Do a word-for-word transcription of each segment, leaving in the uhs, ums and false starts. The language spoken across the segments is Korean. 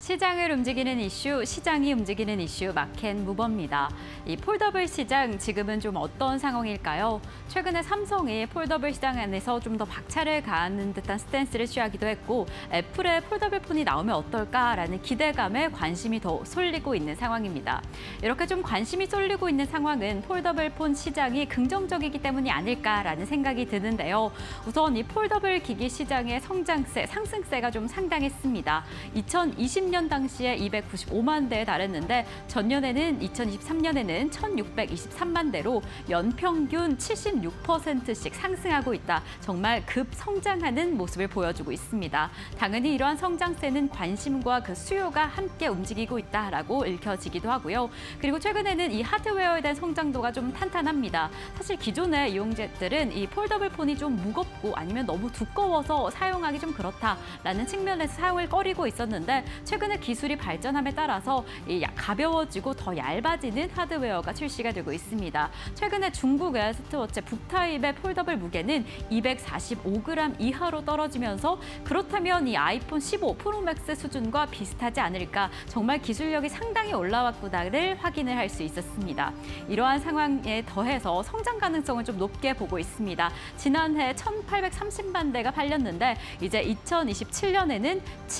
시장을 움직이는 이슈, 시장이 움직이는 이슈 마켓 무버입니다. 이 폴더블 시장 지금은 좀 어떤 상황일까요? 최근에 삼성이 폴더블 시장 안에서 좀 더 박차를 가하는 듯한 스탠스를 취하기도 했고 애플의 폴더블 폰이 나오면 어떨까라는 기대감에 관심이 더 쏠리고 있는 상황입니다. 이렇게 좀 관심이 쏠리고 있는 상황은 폴더블 폰 시장이 긍정적이기 때문이 아닐까라는 생각이 드는데요. 우선 이 폴더블 기기 시장의 성장세, 상승세가 좀 상당했습니다. 이천이십 년 당시에 이백구십오만 대에 달했는데 전년에는 이천이십삼 년에는 천육백이십삼만 대로 연평균 칠십육 퍼센트씩 상승하고 있다. 정말 급성장하는 모습을 보여주고 있습니다. 당연히 이러한 성장세는 관심과 그 수요가 함께 움직이고 있다라고 읽혀지기도 하고요. 그리고 최근에는 이 하드웨어에 대한 성장도가 좀 탄탄합니다. 사실 기존의 이용자들은 이 폴더블 폰이 좀 무겁고 아니면 너무 두꺼워서 사용하기 좀 그렇다라는 측면에서 사용을 꺼리고 있었는데 최근에 기술이 발전함에 따라서 이 가벼워지고 더 얇아지는 하드웨어가 출시가 되고 있습니다. 최근에 중국의 스마트워치 북타입의 폴더블 무게는 이백사십오 그램 이하로 떨어지면서 그렇다면 이 아이폰 십오 프로맥스 수준과 비슷하지 않을까, 정말 기술력이 상당히 올라왔구나를 확인을 할 수 있었습니다. 이러한 상황에 더해서 성장 가능성을 좀 높게 보고 있습니다. 지난해 천팔백삼십만 대가 팔렸는데 이제 이천이십칠 년에는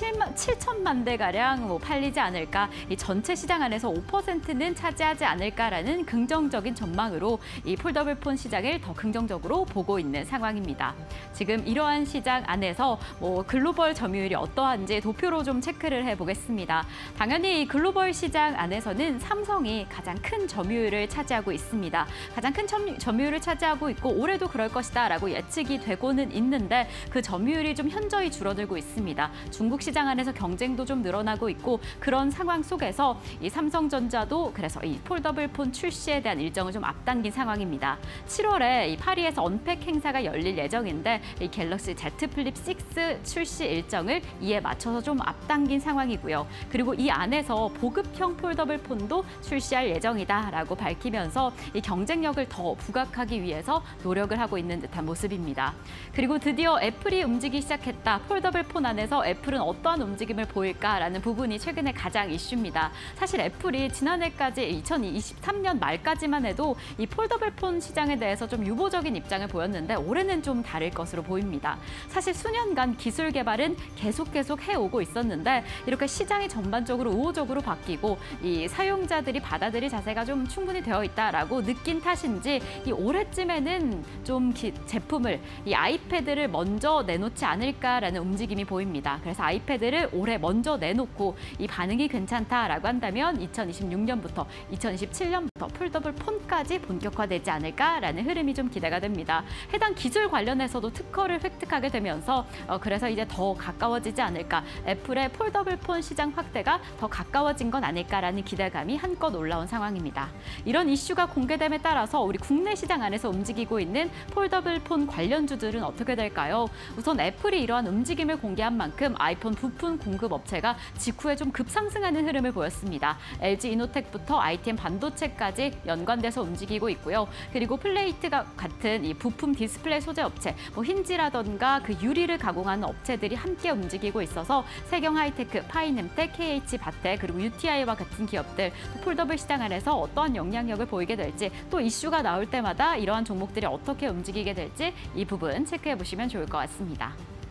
칠천만 대가량 뭐 팔리지 않을까, 이 전체 시장 안에서 오 퍼센트는 차지하지 않을까라는 긍정적인 전망으로 이 폴더블 폰 시장을 더 긍정적으로 보고 있는 상황입니다. 지금 이러한 시장 안에서 뭐 글로벌 점유율이 어떠한지 도표로 좀 체크를 해보겠습니다. 당연히 이 글로벌 시장 안에서는 삼성이 가장 큰 점유율을 차지하고 있습니다. 가장 큰 점, 점유율을 차지하고 있고 올해도 그럴 것이다라고 예측이 되고는 있는데 그 점유율이 좀 현저히 줄어들고 있습니다. 중국 시장 안에서 경쟁도 좀 늘어나고 있고 그런 상황 속에서 이 삼성전자도 그래서 이 폴더블 폰 출시에 대한 일정을 좀 앞당긴 상황입니다. 칠월에 이 파리에서 언팩 행사가 열릴 예정인데 이 갤럭시 Z 플립 육 출시 일정을 이에 맞춰서 좀 앞당긴 상황이고요. 그리고 이 안에서 보급형 폴더블 폰도 출시할 예정이다라고 밝히면서 이 경쟁력을 더 부각하기 위해서 노력을 하고 있는 듯한 모습입니다. 그리고 드디어 애플이 움직이기 시작했다. 폴더블 폰 안에서 애플은 어떠한 움직임을 보일까라는 부분이 최근에 가장 이슈입니다. 사실 애플이 지난해까지 이천이십삼 년 말까지만 해도 이 폴더블 폰 시장에 대해서 좀 유보적인 입장을 보였는데 올해는 좀 다를 것으로 보입니다. 사실 수년간 기술 개발은 계속 계속 해오고 있었는데 이렇게 시장이 전반적으로 우호적으로 바뀌고 이 사용자들이 받아들일 자세가 좀 충분히 되어 있다라고 느낀 탓인지 이 올해쯤에는 좀 기, 제품을 이 아이패드를 먼저 내놓지 않을까라는 움직임이 보입니다. 그래서 아이패드를 올해 먼저 내놓고 이 반응이 괜찮다라고 한다면 이천이십육 년부터 이천이십칠 년부터 폴더블 폰까지 본격화되지 않을까라는 흐름이 좀 기대가 됩니다. 해당 기술 관련해서도 특허를 획득하게 되면서 어, 그래서 이제 더 가까워지지 않을까, 애플의 폴더블 폰 시장 확대가 더 가까워진 건 아닐까라는 기대감이 한껏 올라온 상황입니다. 이런 이슈가 공개됨에 따라서 우리 국내 시장 안에서 움직이고 있는 폴더블 폰 관련주들은 어떻게 될까요? 우선 애플이 이러한 움직임을 공개한 만큼 아이폰 부품 공급 업체가 직후에 좀 급상승하는 흐름을 보였습니다. 엘지 이노텍부터 아이티엠 반도체까지 연관돼서 움직이고 있고요. 그리고 플레이트가 같은 이 부품 디스플레이 소재 업체, 뭐 힌지라던가 그 유리를 가공하는 업체들이 함께 움직이고 있어서 세경 하이테크, 파이넴텍, 케이에이치 바텍, 그리고 유티아이와 같은 기업들 폴더블 시장 안에서 어떠한 영향력을 보이게 될지, 또 이슈가 나올 때마다 이러한 종목들이 어떻게 움직이게 될지 이 부분 체크해 보시면 좋을 것 같습니다.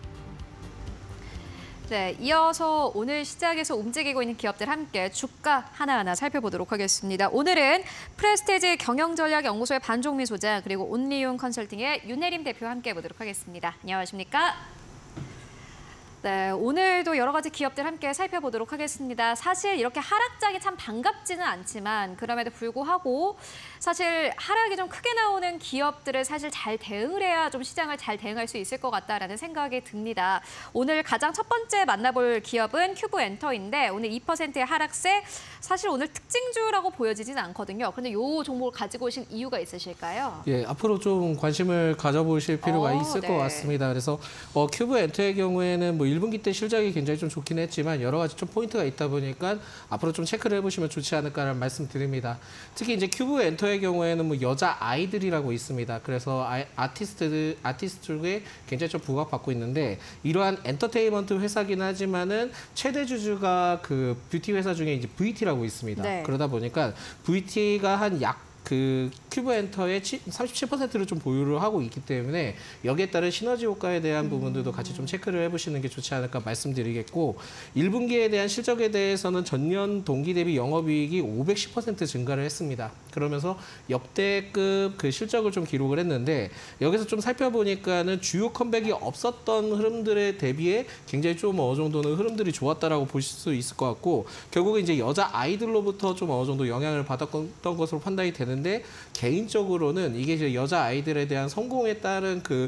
네, 이어서 오늘 시장에서 움직이고 있는 기업들 함께 주가 하나하나 살펴보도록 하겠습니다. 오늘은 프레스티지 경영전략연구소의 반종민 소장, 그리고 온리윤 컨설팅의 윤혜림 대표와 함께 해보도록 하겠습니다. 안녕하십니까? 네, 오늘도 여러 가지 기업들 함께 살펴보도록 하겠습니다. 사실 이렇게 하락장이 참 반갑지는 않지만 그럼에도 불구하고 사실 하락이 좀 크게 나오는 기업들을 사실 잘 대응을 해야 좀 시장을 잘 대응할 수 있을 것 같다라는 생각이 듭니다. 오늘 가장 첫 번째 만나볼 기업은 큐브엔터인데 오늘 이 퍼센트의 하락세, 사실 오늘 특징주라고 보여지진 않거든요. 그런데 이 종목을 가지고 오신 이유가 있으실까요? 예, 앞으로 좀 관심을 가져보실 필요가 어, 있을 네. 것 같습니다. 그래서 어, 큐브엔터의 경우에는 뭐 일 분기 때 실적이 굉장히 좀 좋긴 했지만 여러 가지 좀 포인트가 있다 보니까 앞으로 좀 체크를 해보시면 좋지 않을까라는 말씀드립니다. 특히 이제 큐브 엔터의 경우에는 뭐 여자 아이들이라고 있습니다. 그래서 아, 아티스트 아티스트 쪽에 굉장히 좀 부각받고 있는데 이러한 엔터테인먼트 회사긴 하지만은 최대 주주가 그 뷰티 회사 중에 이제 브이티라고 있습니다. 네. 그러다 보니까 브이티가 한 약 그 큐브 엔터의 삼십칠 퍼센트를 좀 보유를 하고 있기 때문에 여기에 따른 시너지 효과에 대한 부분들도 같이 좀 체크를 해보시는 게 좋지 않을까 말씀드리겠고 일 분기에 대한 실적에 대해서는 전년 동기 대비 영업이익이 오백십 퍼센트 증가를 했습니다. 그러면서 역대급 그 실적을 좀 기록을 했는데 여기서 좀 살펴보니까는 주요 컴백이 없었던 흐름들에 대비해 굉장히 좀 어느 정도는 흐름들이 좋았다라고 보실 수 있을 것 같고 결국은 이제 여자 아이들로부터 좀 어느 정도 영향을 받았던 것으로 판단이 되는. 근데 개인적으로는 이게 이제 여자 아이들에 대한 성공에 따른 그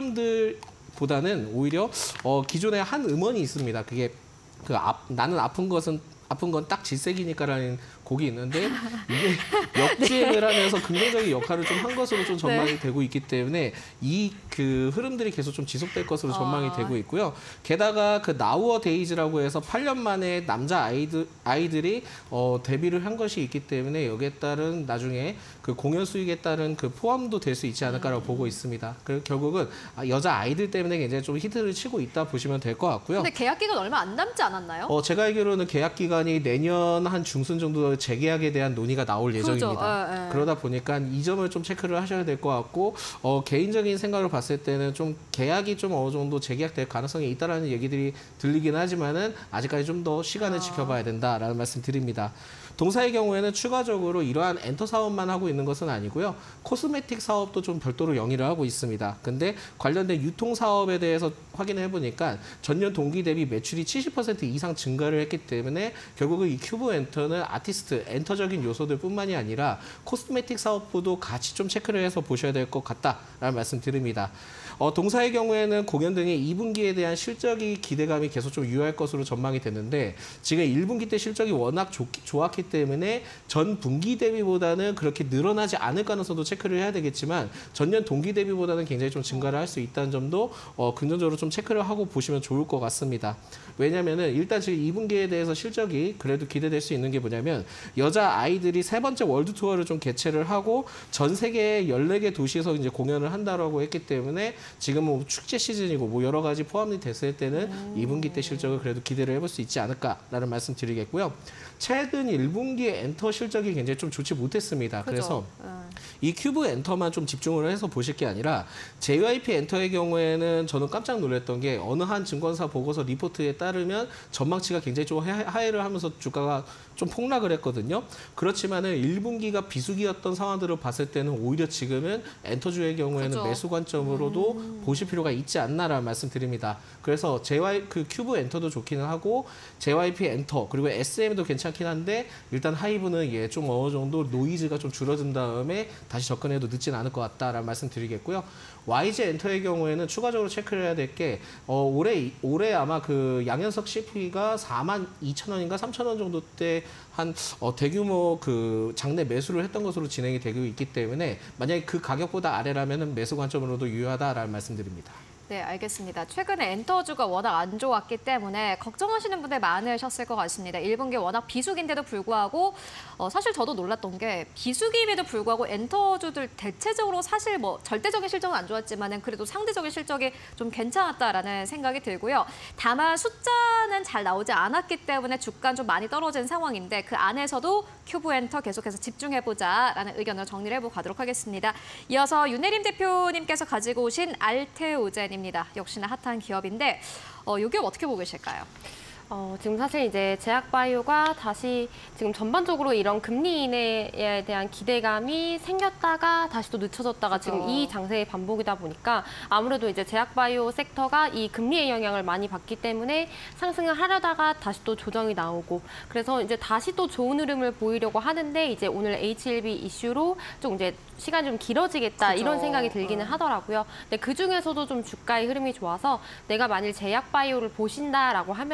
흐름들보다는 오히려 어 기존에 한 음원이 있습니다. 그게 그 아, 나는 아픈 것은 아픈 건 딱 질색이니까라는 곡이 있는데 이게 역주행을 하면서 긍정적인 역할을 좀 한 것으로 좀 전망이 네. 되고 있기 때문에 이 그 흐름들이 계속 좀 지속될 것으로 전망이 아. 되고 있고요. 게다가 그 나우어 데이즈라고 해서 팔 년 만에 남자 아이들 아이들이 어, 데뷔를 한 것이 있기 때문에 여기에 따른 나중에 그 공연 수익에 따른 그 포함도 될 수 있지 않을까라고 음. 보고 있습니다. 그 결국은 여자 아이들 때문에 굉장히 좀 히트를 치고 있다 보시면 될 것 같고요. 근데 계약 기간 얼마 안 남지 않았나요? 어, 제가 알기로는 계약 기간이 내년 한 중순 정도 재계약에 대한 논의가 나올 예정입니다. 그렇죠. 에, 에. 그러다 보니까 이 점을 좀 체크를 하셔야 될 것 같고 어, 개인적인 생각을 봤을 때는 좀 계약이 좀 어느 정도 재계약될 가능성이 있다라는 얘기들이 들리긴 하지만은 아직까지 좀 더 시간을 아. 지켜봐야 된다라는 말씀 드립니다. 동사의 경우에는 추가적으로 이러한 엔터 사업만 하고 있는 것은 아니고요. 코스메틱 사업도 좀 별도로 영위를 하고 있습니다. 근데 관련된 유통 사업에 대해서 확인을 해보니까 전년 동기 대비 매출이 칠십 퍼센트 이상 증가를 했기 때문에 결국은 이 큐브 엔터는 아티스트, 엔터적인 요소들 뿐만이 아니라 코스메틱 사업부도 같이 좀 체크를 해서 보셔야 될 것 같다라는 말씀 드립니다. 어, 동사의 경우에는 공연 등의 이 분기에 대한 실적이 기대감이 계속 좀 유효할 것으로 전망이 되는데 지금 일 분기 때 실적이 워낙 좋, 좋았기 때문에 전 분기 대비보다는 그렇게 늘어나지 않을 가능성도 체크를 해야 되겠지만 전년 동기 대비보다는 굉장히 좀 증가를 할 수 있다는 점도 어, 긍정적으로 좀 체크를 하고 보시면 좋을 것 같습니다. 왜냐면은 일단 지금 이 분기에 대해서 실적이 그래도 기대될 수 있는 게 뭐냐면 여자 아이들이 세 번째 월드 투어를 좀 개최를 하고 전 세계 열네 개 도시에서 이제 공연을 한다라고 했기 때문에 지금 뭐 축제 시즌이고 뭐 여러 가지 포함이 됐을 때는 음. 이 분기 때 실적을 그래도 기대를 해볼 수 있지 않을까라는 말씀 드리겠고요. 최근 일 분기에 엔터 실적이 굉장히 좀 좋지 못했습니다. 그죠. 그래서 음. 이 큐브 엔터만 좀 집중을 해서 보실 게 아니라 제이와이피 엔터의 경우에는 저는 깜짝 놀랐던 게 어느 한 증권사 보고서 리포트에 따르면 전망치가 굉장히 좀 하회를 하면서 주가가 좀 폭락을 했거든요. 그렇지만은 일 분기가 비수기였던 상황들을 봤을 때는 오히려 지금은 엔터주의 경우에는 그죠. 매수 관점으로도 음. 보실 필요가 있지 않나라는 말씀드립니다. 그래서 제이와이 그 큐브 엔터도 좋기는 하고 제이와이피 엔터 그리고 에스엠도 괜찮긴 한데 일단 하이브는 예 좀 어느 정도 노이즈가 좀 줄어든 다음에 다시 접근해도 늦진 않을 것 같다라는 말씀드리겠고요. 와이지 엔터의 경우에는 추가적으로 체크를 해야 될 게 어, 올해 올해 아마 그 양현석 씨피가 사만 이천 원인가 삼천 원 정도 때 한 어, 대규모 그 장내 매수를 했던 것으로 진행이 되고 있기 때문에 만약에 그 가격보다 아래라면은 매수 관점으로도 유효하다라는 말씀드립니다. 네, 알겠습니다. 최근에 엔터주가 워낙 안 좋았기 때문에 걱정하시는 분들 많으셨을 것 같습니다. 일 분기 워낙 비수기인데도 불구하고 어, 사실 저도 놀랐던 게 비수기임에도 불구하고 엔터주들 대체적으로 사실 뭐 절대적인 실적은 안 좋았지만은 그래도 상대적인 실적이 좀 괜찮았다라는 생각이 들고요. 다만 숫자는 잘 나오지 않았기 때문에 주가는 좀 많이 떨어진 상황인데 그 안에서도 큐브 엔터 계속해서 집중해보자라는 의견을 정리를 해보고 가도록 하겠습니다. 이어서 윤혜림 대표님께서 가지고 오신 알테오젠입니다. 역시나 핫한 기업인데 어, 이 기업 어떻게 보고 계실까요? 어, 지금 사실 이제 제약바이오가 다시 지금 전반적으로 이런 금리 인하에 대한 기대감이 생겼다가 다시 또 늦춰졌다가 그렇죠. 지금 이 장세의 반복이다 보니까 아무래도 이제 제약바이오 섹터가 이 금리의 영향을 많이 받기 때문에 상승을 하려다가 다시 또 조정이 나오고 그래서 이제 다시 또 좋은 흐름을 보이려고 하는데 이제 오늘 에이치엘비 이슈로 좀 이제 시간이 좀 길어지겠다 그렇죠. 이런 생각이 들기는 음. 하더라고요. 근데 그 중에서도 좀 주가의 흐름이 좋아서 내가 만일 제약바이오를 보신다라고 하면은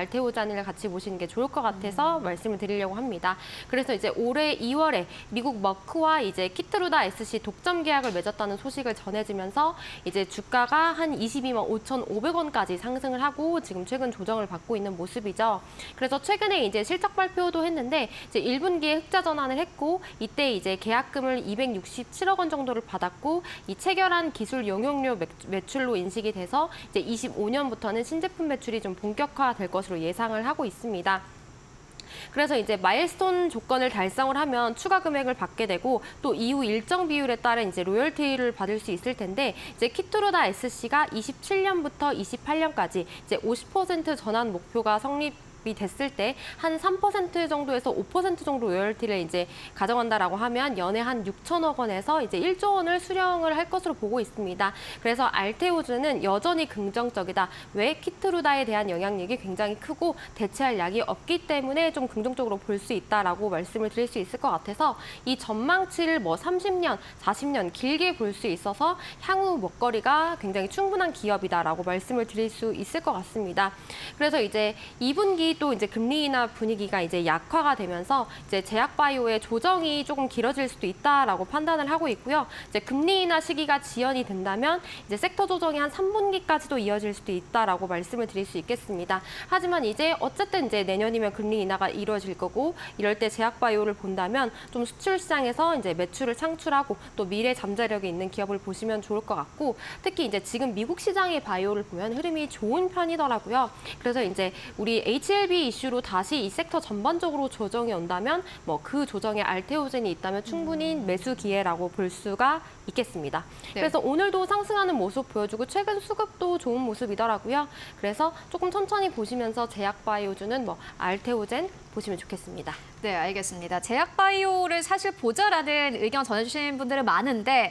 알테오잔을 같이 보시는 게 좋을 것 같아서 음. 말씀을 드리려고 합니다. 그래서 이제 올해 이월에 미국 머크와 이제 키트루다 에스씨 독점 계약을 맺었다는 소식을 전해지면서 이제 주가가 한 이십이만 오천오백 원까지 상승을 하고 지금 최근 조정을 받고 있는 모습이죠. 그래서 최근에 이제 실적 발표도 했는데 이제 일 분기에 흑자 전환을 했고 이때 이제 계약금을 이백육십칠억 원 정도를 받았고 이 체결한 기술 용역료 매출로 인식이 돼서 이제 이십오 년부터는 신제품 매출이 좀 본격화될 것으로 예상을 하고 있습니다. 그래서 이제 마일스톤 조건을 달성을 하면 추가 금액을 받게 되고 또 이후 일정 비율에 따른 이제 로열티를 받을 수 있을 텐데 이제 키트루다 에스씨가 이십칠 년부터 이십팔 년까지 이제 오십 퍼센트 전환 목표가 성립 이 됐을 때 한 삼 퍼센트 정도에서 오 퍼센트 정도 로열티를 이제 가져간다라고 하면 연에 한 육천억 원에서 이제 일조 원을 수령을 할 것으로 보고 있습니다. 그래서 알테오즈는 여전히 긍정적이다. 왜? 키트루다에 대한 영향력이 굉장히 크고 대체할 약이 없기 때문에 좀 긍정적으로 볼 수 있다라고 말씀을 드릴 수 있을 것 같아서 이 전망치를 뭐 삼십 년, 사십 년 길게 볼 수 있어서 향후 먹거리가 굉장히 충분한 기업이다라고 말씀을 드릴 수 있을 것 같습니다. 그래서 이제 이 분기 또 이제 금리 인하 분위기가 이제 약화가 되면서 이제 제약바이오의 조정이 조금 길어질 수도 있다라고 판단을 하고 있고요. 이제 금리 인하 시기가 지연이 된다면 이제 섹터 조정이 한 삼 분기까지도 이어질 수도 있다라고 말씀을 드릴 수 있겠습니다. 하지만 이제 어쨌든 이제 내년이면 금리 인하가 이루어질 거고 이럴 때 제약바이오를 본다면 좀 수출 시장에서 이제 매출을 창출하고 또 미래 잠재력이 있는 기업을 보시면 좋을 것 같고 특히 이제 지금 미국 시장의 바이오를 보면 흐름이 좋은 편이더라고요. 그래서 이제 우리 에이치엘비 이슈로 다시 이 섹터 전반적으로 조정이 온다면 뭐 그 조정에 알테오젠이 있다면 충분히 매수 기회라고 볼 수가 있겠습니다. 네. 그래서 오늘도 상승하는 모습 보여주고 최근 수급도 좋은 모습이더라고요. 그래서 조금 천천히 보시면서 제약바이오주는 뭐 알테오젠 보시면 좋겠습니다. 네, 알겠습니다. 제약바이오를 사실 보자라는 의견 전해주시는 분들은 많은데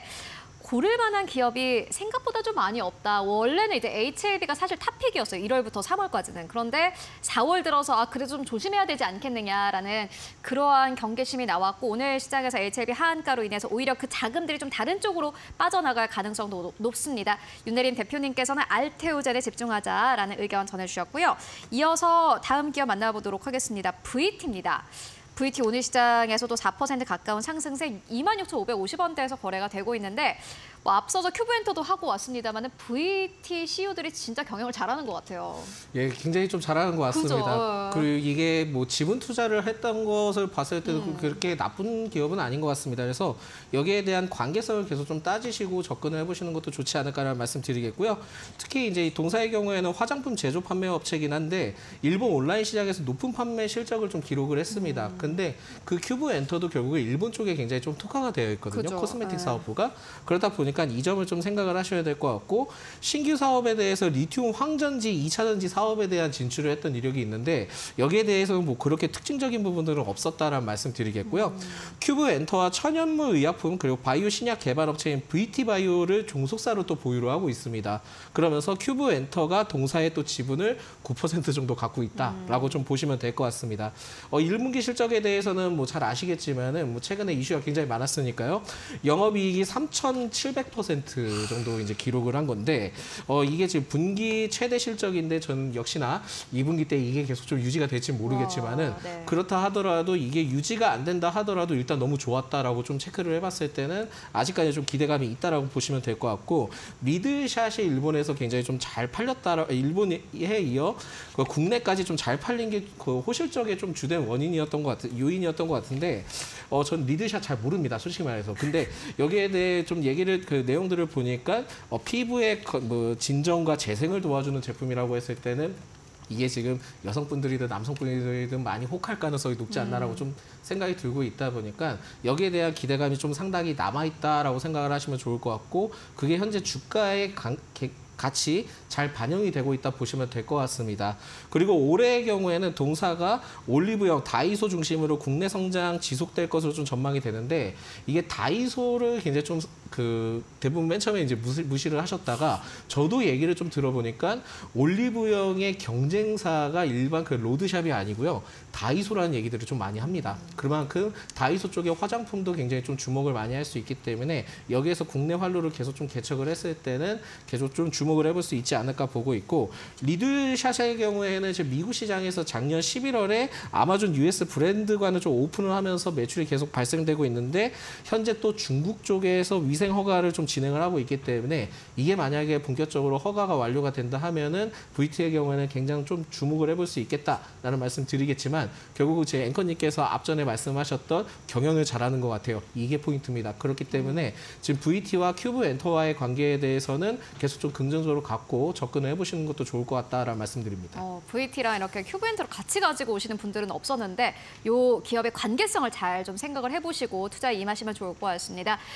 고를 만한 기업이 생각보다 좀 많이 없다. 원래는 이제 에이치엘비가 사실 탑픽이었어요. 일월부터 삼월까지는. 그런데 사월 들어서 아 그래도 좀 조심해야 되지 않겠느냐라는 그러한 경계심이 나왔고 오늘 시장에서 에이치엘비 하한가로 인해서 오히려 그 자금들이 좀 다른 쪽으로 빠져나갈 가능성도 높습니다. 윤내림 대표님께서는 알테오젠에 집중하자라는 의견 전해주셨고요. 이어서 다음 기업 만나보도록 하겠습니다. 브이티입니다. 브이티 오늘 시장에서도 사 퍼센트 가까운 상승세 이만 육천오백오십 원대에서 거래가 되고 있는데 뭐 앞서서 큐브엔터도 하고 왔습니다만 브이티 씨이오들이 진짜 경영을 잘하는 것 같아요. 예, 굉장히 좀 잘하는 것 같습니다. 그죠? 그리고 이게 뭐 지분 투자를 했던 것을 봤을 때도 음. 그렇게 나쁜 기업은 아닌 것 같습니다. 그래서 여기에 대한 관계성을 계속 좀 따지시고 접근을 해보시는 것도 좋지 않을까라는 말씀드리겠고요. 특히 이제 동사의 경우에는 화장품 제조 판매 업체이긴 한데 일본 온라인 시장에서 높은 판매 실적을 좀 기록을 했습니다. 음. 근데 그 큐브엔터도 결국에 일본 쪽에 굉장히 좀 특화가 되어 있거든요. 그죠? 코스메틱 네. 사업부가. 그러다 보니까 이 점을 좀 생각을 하셔야 될 것 같고 신규 사업에 대해서 리튬 황전지, 이 차 전지 사업에 대한 진출을 했던 이력이 있는데 여기에 대해서는 뭐 그렇게 특징적인 부분들은 없었다라는 말씀 드리겠고요. 음. 큐브엔터와 천연물 의약품 그리고 바이오 신약 개발 업체인 브이티 바이오를 종속사로 또 보유를 하고 있습니다. 그러면서 큐브엔터가 동사의 또 지분을 구 퍼센트 정도 갖고 있다라고 음. 좀 보시면 될 것 같습니다. 어, 일 분기 실적에 대해서는 뭐 잘 아시겠지만은 뭐 최근에 이슈가 굉장히 많았으니까요. 영업이익이 삼천칠백 퍼센트 정도 이제 기록을 한 건데 어, 이게 지금 분기 최대 실적인데 저는 역시나 이 분기 때 이게 계속 좀 유지가 될지 모르겠지만은 어, 네. 그렇다 하더라도 이게 유지가 안 된다 하더라도 일단 너무 좋았다라고 좀 체크를 해봤을 때는 아직까지 좀 기대감이 있다라고 보시면 될 것 같고 미드샷이 일본에서 굉장히 좀 잘 팔렸다. 일본에 이어 국내까지 좀 잘 팔린 게 그 호실적의 좀 주된 원인이었던 것 같은 요인이었던 것 같은데 어, 전 리드샷 잘 모릅니다. 솔직히 말해서. 근데 여기에 대해 좀 얘기를 그 내용들을 보니까 어, 피부의 뭐 진정과 재생을 도와주는 제품이라고 했을 때는 이게 지금 여성분들이든 남성분들이든 많이 혹할 가능성이 높지 않나라고 음. 좀 생각이 들고 있다 보니까 여기에 대한 기대감이 좀 상당히 남아있다라고 생각을 하시면 좋을 것 같고 그게 현재 주가의 강, 개, 같이 잘 반영이 되고 있다 보시면 될 것 같습니다. 그리고 올해의 경우에는 동사가 올리브영, 다이소 중심으로 국내 성장 지속될 것으로 좀 전망이 되는데 이게 다이소를 굉장히 좀 그 대부분 맨 처음에 이제 무시, 무시를 하셨다가 저도 얘기를 좀 들어보니까 올리브영의 경쟁사가 일반 그 로드샵이 아니고요. 다이소라는 얘기들을 좀 많이 합니다. 그만큼 다이소 쪽의 화장품도 굉장히 좀 주목을 많이 할 수 있기 때문에 여기에서 국내 활로를 계속 좀 개척을 했을 때는 계속 좀 주목 주목을 해볼 수 있지 않을까 보고 있고 리들샷의 경우에는 지금 미국 시장에서 작년 십일월에 아마존 유에스 브랜드과는 좀 오픈을 하면서 매출이 계속 발생되고 있는데 현재 또 중국 쪽에서 위생 허가를 좀 진행을 하고 있기 때문에 이게 만약에 본격적으로 허가가 완료가 된다 하면은 브이티의 경우에는 굉장히 좀 주목을 해볼 수 있겠다라는 말씀 드리겠지만 결국 제 앵커님께서 앞전에 말씀하셨던 경영을 잘하는 것 같아요. 이게 포인트입니다. 그렇기 때문에 지금 브이티와 큐브 엔터와의 관계에 대해서는 계속 좀 긍정적으로 갖고 접근을 해보시는 것도 좋을 것 같다라는 말씀드립니다. 어, 브이티랑 이렇게 큐브엔터를 같이 가지고 오시는 분들은 없었는데 이 기업의 관계성을 잘 좀 생각을 해보시고 투자에 임하시면 좋을 것 같습니다.